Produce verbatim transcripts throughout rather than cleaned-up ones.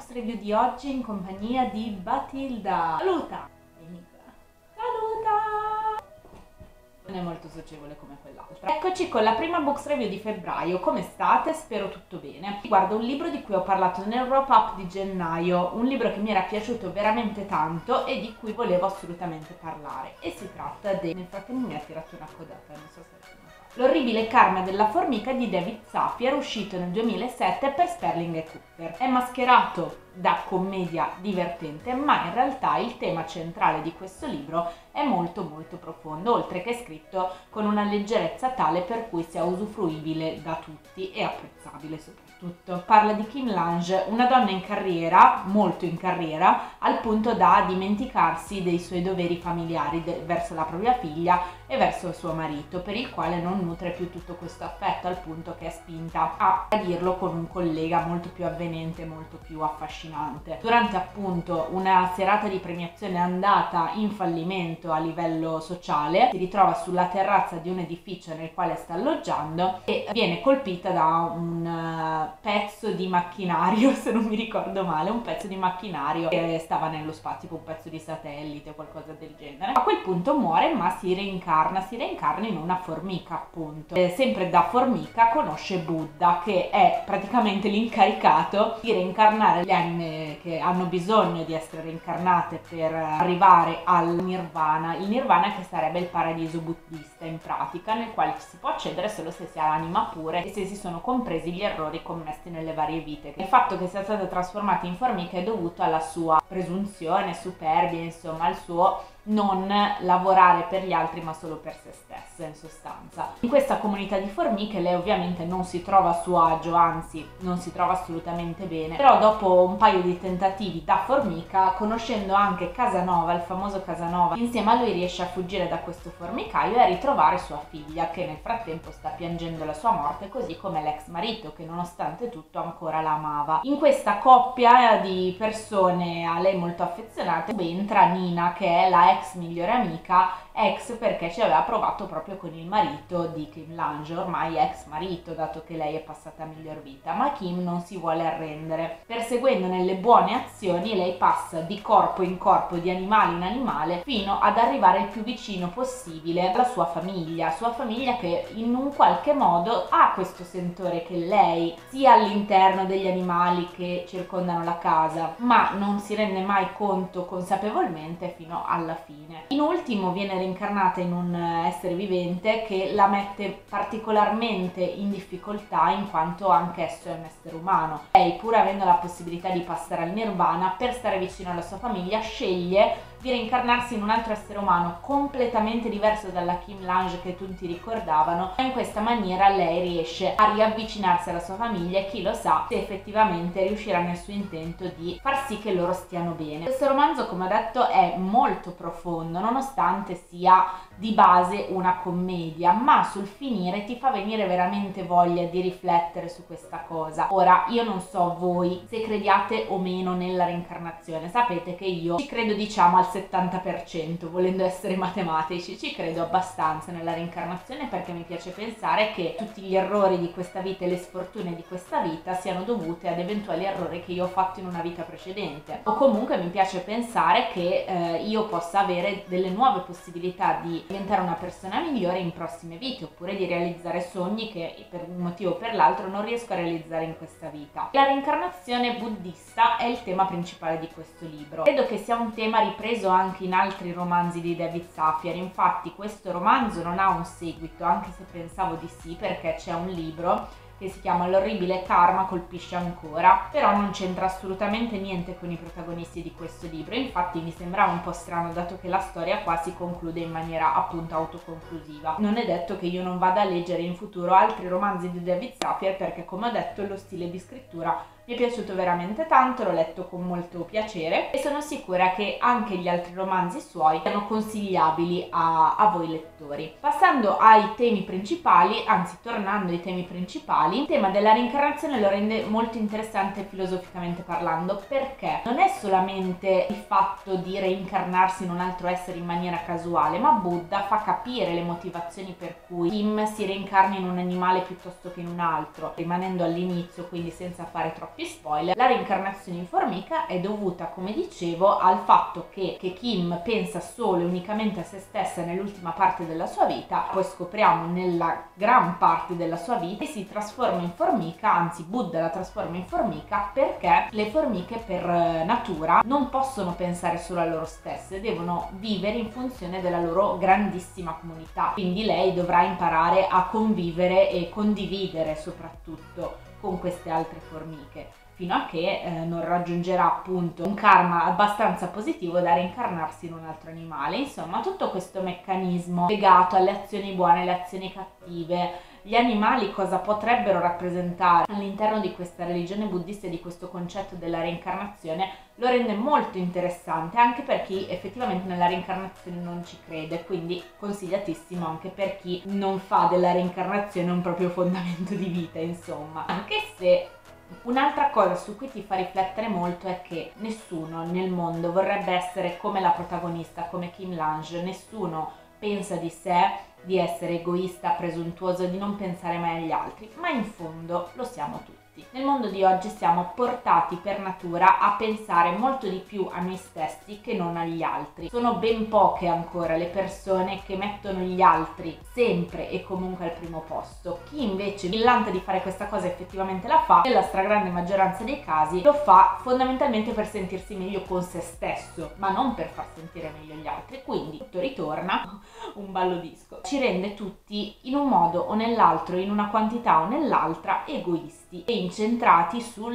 books review di oggi in compagnia di Batilda. Saluta! Saluta! Non è molto socievole come quell'altra. Eccoci con la prima books review di febbraio. Come state? Spero tutto bene. Riguardo un libro di cui ho parlato nel wrap up di gennaio, un libro che mi era piaciuto veramente tanto e di cui volevo assolutamente parlare. E si tratta di... Nel frattempo mi ha tirato una codata, non so se è L'orribile karma della formica di David Sapir, uscito nel duemilasette per Sperling e Cooper. È mascherato da commedia divertente, ma in realtà il tema centrale di questo libro è molto molto profondo, oltre che scritto con una leggerezza tale per cui sia usufruibile da tutti e apprezzabile soprattutto. Parla di Kim Lange, una donna in carriera, molto in carriera, al punto da dimenticarsi dei suoi doveri familiari de- verso la propria figlia e verso il suo marito, per il quale non nutre più tutto questo affetto, al punto che è spinta a dirlo con un collega molto più avvenente, molto più affascinante. Durante appunto una serata di premiazione andata in fallimento a livello sociale, si ritrova sulla terrazza di un edificio nel quale sta alloggiando e viene colpita da un uh, pezzo di macchinario, se non mi ricordo male, un pezzo di macchinario che stava nello spazio, tipo un pezzo di satellite o qualcosa del genere. A quel punto muore, ma si reincarna, si reincarna in una formica appunto. E sempre da formica conosce Buddha, che è praticamente l'incaricato di reincarnare le anime che hanno bisogno di essere reincarnate per arrivare al nirvana, il nirvana che sarebbe il paradiso buddista in pratica, nel quale ci si può accedere solo se si ha l'anima pure e se si sono compresi gli errori commessi nelle varie vite. Il fatto che sia stata trasformata in formica è dovuto alla sua presunzione, superbia, insomma al suo non lavorare per gli altri ma solo per se stessa, in sostanza. In questa comunità di formiche lei ovviamente non si trova a suo agio, anzi non si trova assolutamente bene, però dopo un paio di tentativi da formica, conoscendo anche Casanova, il famoso Casanova, insieme a lui riesce a fuggire da questo formicaio e a ritrovare sua figlia, che nel frattempo sta piangendo la sua morte, così come l'ex marito, che nonostante tutto ancora la amava. In questa coppia di persone a lei molto affezionate subentra Nina, che è la ex migliore amica, ex perché ci aveva provato proprio con il marito di Kim Lange, ormai ex marito, dato che lei è passata a miglior vita, ma Kim non si vuole arrendere. Perseguendo nelle buone azioni, lei passa di corpo in corpo, di animale in animale, fino ad arrivare il più vicino possibile alla sua famiglia, sua famiglia che in un qualche modo ha questo sentore che lei sia all'interno degli animali che circondano la casa, ma non si rende mai conto consapevolmente fino alla fine. In ultimo viene reincarnata in un essere vivente che la mette particolarmente in difficoltà, in quanto anch'esso è un essere umano. Lei, pur avendo la possibilità di passare al nirvana, per stare vicino alla sua famiglia sceglie di reincarnarsi in un altro essere umano completamente diverso dalla Kim Lange che tutti ricordavano, e in questa maniera lei riesce a riavvicinarsi alla sua famiglia e chi lo sa se effettivamente riuscirà nel suo intento di far sì che loro stiano bene. Questo romanzo, come ho detto, è molto profondo, nonostante sia di base una commedia, ma sul finire ti fa venire veramente voglia di riflettere su questa cosa. Ora, io non so voi se crediate o meno nella reincarnazione, sapete che io ci credo diciamo al settanta per cento, volendo essere matematici, ci credo abbastanza nella reincarnazione perché mi piace pensare che tutti gli errori di questa vita e le sfortune di questa vita siano dovute ad eventuali errori che io ho fatto in una vita precedente, o comunque mi piace pensare che eh, io possa avere delle nuove possibilità di diventare una persona migliore in prossime vite, oppure di realizzare sogni che per un motivo o per l'altro non riesco a realizzare in questa vita. La reincarnazione buddista è il tema principale di questo libro. Credo che sia un tema ripreso anche in altri romanzi di David Sapir, infatti questo romanzo non ha un seguito, anche se pensavo di sì, perché c'è un libro che si chiama L'orribile karma colpisce ancora, però non c'entra assolutamente niente con i protagonisti di questo libro. Infatti mi sembrava un po' strano, dato che la storia qua si conclude in maniera appunto autoconclusiva. Non è detto che io non vada a leggere in futuro altri romanzi di David Sapir, perché come ho detto lo stile di scrittura mi è piaciuto veramente tanto, l'ho letto con molto piacere e sono sicura che anche gli altri romanzi suoi siano consigliabili a, a voi lettori. Passando ai temi principali, anzi tornando ai temi principali, il tema della reincarnazione lo rende molto interessante filosoficamente parlando, perché non è solamente il fatto di reincarnarsi in un altro essere in maniera casuale, ma Buddha fa capire le motivazioni per cui Kim si reincarna in un animale piuttosto che in un altro, rimanendo all'inizio, quindi senza fare troppo troppi spoiler, la reincarnazione in formica è dovuta, come dicevo, al fatto che, che Kim pensa solo e unicamente a se stessa nell'ultima parte della sua vita, poi scopriamo nella gran parte della sua vita, e si trasforma in formica, anzi Buddha la trasforma in formica perché le formiche per natura non possono pensare solo a loro stesse, devono vivere in funzione della loro grandissima comunità, quindi lei dovrà imparare a convivere e condividere soprattutto con queste altre formiche, fino a che eh, non raggiungerà appunto un karma abbastanza positivo da reincarnarsi in un altro animale. Insomma, tutto questo meccanismo legato alle azioni buone, alle azioni cattive, gli animali cosa potrebbero rappresentare all'interno di questa religione buddista e di questo concetto della reincarnazione, lo rende molto interessante anche per chi effettivamente nella reincarnazione non ci crede, quindi consigliatissimo anche per chi non fa della reincarnazione un proprio fondamento di vita, insomma. Anche se un'altra cosa su cui ti fa riflettere molto è che nessuno nel mondo vorrebbe essere come la protagonista, come Kim Lange, nessuno pensa di sé di essere egoista, presuntuoso, di non pensare mai agli altri, ma in fondo lo siamo tutti. Nel mondo di oggi siamo portati per natura a pensare molto di più a noi stessi che non agli altri. Sono ben poche ancora le persone che mettono gli altri sempre e comunque al primo posto. Chi invece millanta di fare questa cosa effettivamente la fa, nella stragrande maggioranza dei casi lo fa fondamentalmente per sentirsi meglio con se stesso, ma non per far sentire meglio gli altri. Quindi tutto ritorna un ballo disco. Ci rende tutti in un modo o nell'altro, in una quantità o nell'altra, egoisti e incentrati sul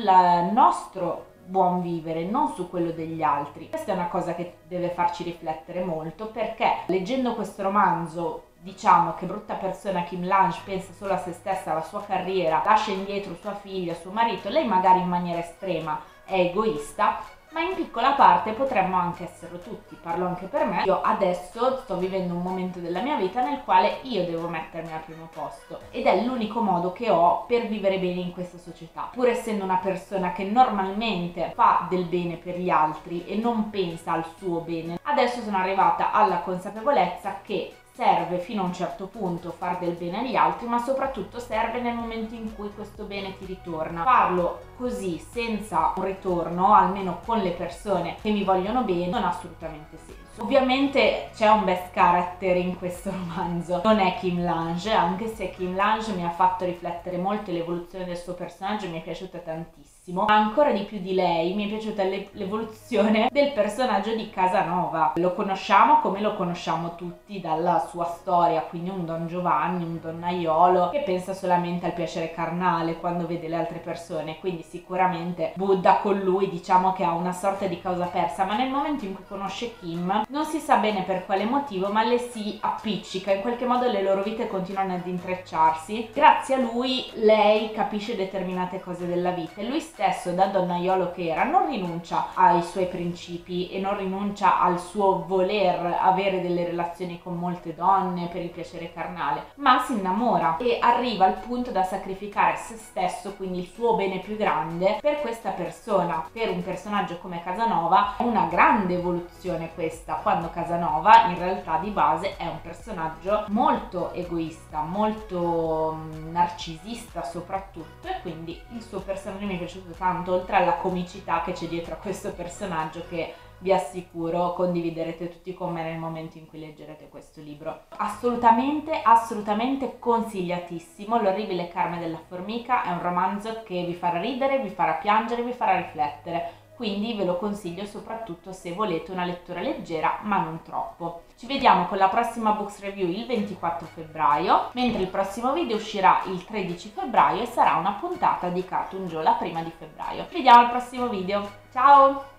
nostro buon vivere, non su quello degli altri. Questa è una cosa che deve farci riflettere molto, perché leggendo questo romanzo diciamo che brutta persona Kim Lange, pensa solo a se stessa, alla sua carriera, lascia indietro sua figlia, suo marito, lei magari in maniera estrema è egoista, ma in piccola parte potremmo anche esserlo tutti. Parlo anche per me. Io adesso sto vivendo un momento della mia vita nel quale io devo mettermi al primo posto ed è l'unico modo che ho per vivere bene in questa società. Pur essendo una persona che normalmente fa del bene per gli altri e non pensa al suo bene, adesso sono arrivata alla consapevolezza che serve fino a un certo punto far del bene agli altri, ma soprattutto serve nel momento in cui questo bene ti ritorna. Farlo così senza un ritorno, almeno con le persone che mi vogliono bene, non ha assolutamente senso. Ovviamente c'è un best character in questo romanzo, non è Kim Lange, anche se Kim Lange mi ha fatto riflettere molto e l'evoluzione del suo personaggio mi è piaciuta tantissimo. Ma ancora di più di lei mi è piaciuta l'evoluzione del personaggio di Casanova. Lo conosciamo come lo conosciamo tutti dalla sua storia, quindi un Don Giovanni, un donnaiolo che pensa solamente al piacere carnale quando vede le altre persone, quindi sicuramente Buddha con lui diciamo che ha una sorta di causa persa, ma nel momento in cui conosce Kim non si sa bene per quale motivo, ma le si appiccica, in qualche modo le loro vite continuano ad intrecciarsi. Grazie a lui lei capisce determinate cose della vita e lui stesso, da donnaiolo che era, non rinuncia ai suoi principi e non rinuncia al suo voler avere delle relazioni con molte donne per il piacere carnale, ma si innamora e arriva al punto da sacrificare se stesso, quindi il suo bene più grande, per questa persona. Per un personaggio come Casanova è una grande evoluzione questa, quando Casanova in realtà di base è un personaggio molto egoista, molto narcisista soprattutto, e quindi il suo personaggio mi è piaciuto tanto, oltre alla comicità che c'è dietro a questo personaggio, che vi assicuro condividerete tutti con me nel momento in cui leggerete questo libro. Assolutamente, assolutamente consigliatissimo. L'orribile Carme della formica è un romanzo che vi farà ridere, vi farà piangere, vi farà riflettere, quindi ve lo consiglio soprattutto se volete una lettura leggera ma non troppo. Ci vediamo con la prossima Books Review il ventiquattro febbraio, mentre il prossimo video uscirà il tredici febbraio e sarà una puntata di Cartoon Joe la prima di febbraio. Ci vediamo al prossimo video, ciao!